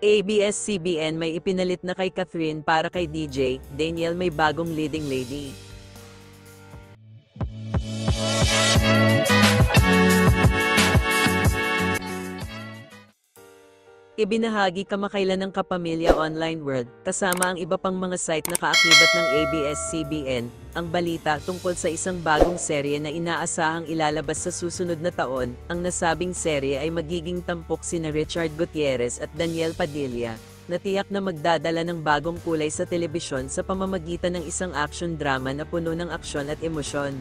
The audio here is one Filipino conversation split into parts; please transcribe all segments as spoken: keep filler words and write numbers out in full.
A B S C B N may ipinalit na kay Catherine para kay D J, Daniel may bagong leading lady. Ibinahagi kamakailan ng Kapamilya Online World, kasama ang iba pang mga site na kaakibat ng A B S C B N, ang balita tungkol sa isang bagong serye na inaasahang ilalabas sa susunod na taon. Ang nasabing serye ay magiging tampok sina Richard Gutierrez at Daniel Padilla, na tiyak na magdadala ng bagong kulay sa telebisyon sa pamamagitan ng isang action drama na puno ng aksyon at emosyon.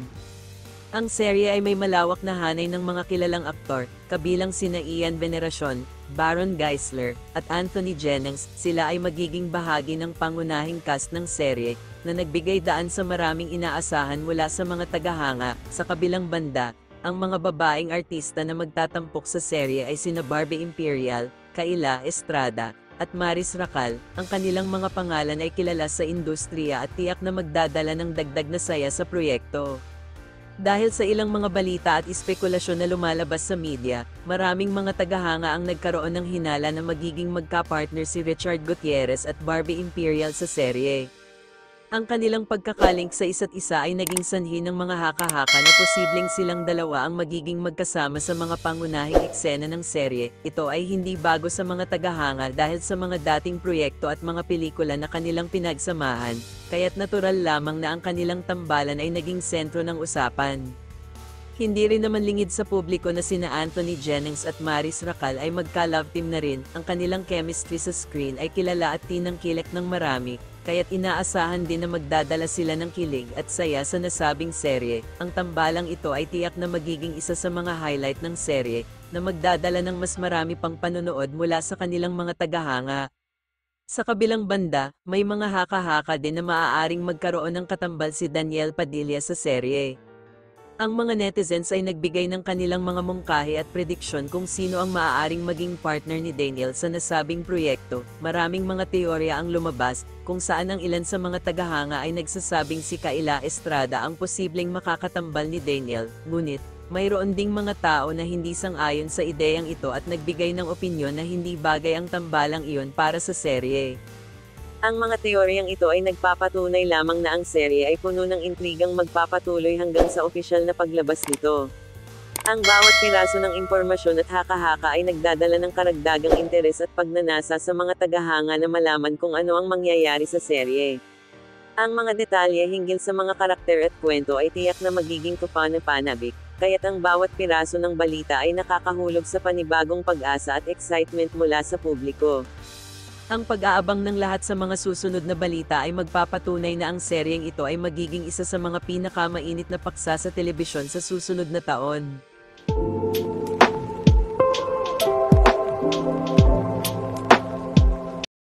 Ang serye ay may malawak na hanay ng mga kilalang aktor, kabilang sina Ian Veneracion, Baron Geisler, at Anthony Jennings. Sila ay magiging bahagi ng pangunahing cast ng serye, na nagbigay daan sa maraming inaasahan mula sa mga tagahanga. Sa kabilang banda, ang mga babaeng artista na magtatampok sa serye ay sina Barbie Imperial, Kayla Estrada, at Maris Racal. Ang kanilang mga pangalan ay kilala sa industriya at tiyak na magdadala ng dagdag na saya sa proyekto. Dahil sa ilang mga balita at espekulasyon na lumalabas sa media, maraming mga tagahanga ang nagkaroon ng hinala na magiging magka-partner si Richard Gutierrez at Barbie Imperial sa serye. Ang kanilang pagkakalink sa isa't isa ay naging sanhi ng mga haka-haka na posibleng silang dalawa ang magiging magkasama sa mga pangunahing eksena ng serye. Ito ay hindi bago sa mga tagahanga dahil sa mga dating proyekto at mga pelikula na kanilang pinagsamahan, kaya't natural lamang na ang kanilang tambalan ay naging sentro ng usapan. Hindi rin naman lingid sa publiko na sina Anthony Jennings at Maris Racal ay magka-love team na rin. Ang kanilang chemistry sa screen ay kilala at tinangkilik ng marami, kaya't inaasahan din na magdadala sila ng kilig at saya sa nasabing serye. Ang tambalang ito ay tiyak na magiging isa sa mga highlight ng serye, na magdadala ng mas marami pang panonood mula sa kanilang mga tagahanga. Sa kabilang banda, may mga haka-haka din na maaaring magkaroon ng katambal si Daniel Padilla sa serye. Ang mga netizens ay nagbigay ng kanilang mga mungkahi at prediksyon kung sino ang maaaring maging partner ni Daniel sa nasabing proyekto. Maraming mga teorya ang lumabas, kung saan ang ilan sa mga tagahanga ay nagsasabing si Kayla Estrada ang posibleng makakatambal ni Daniel, ngunit, mayroon ding mga tao na hindi sang-ayon sa ideyang ito at nagbigay ng opinyon na hindi bagay ang tambalang iyon para sa serye. Ang mga teoryang ito ay nagpapatunay lamang na ang serye ay puno ng intrigang magpapatuloy hanggang sa opisyal na paglabas nito. Ang bawat piraso ng impormasyon at haka-haka ay nagdadala ng karagdagang interes at pagnanasa sa mga tagahanga na malaman kung ano ang mangyayari sa serye. Ang mga detalye hinggil sa mga karakter at kwento ay tiyak na magiging kupana-panabik, kaya't ang bawat piraso ng balita ay nakakahulog sa panibagong pag-asa at excitement mula sa publiko. Ang pag-aabang ng lahat sa mga susunod na balita ay magpapatunay na ang seryeng ito ay magiging isa sa mga pinakamainit na paksa sa telebisyon sa susunod na taon.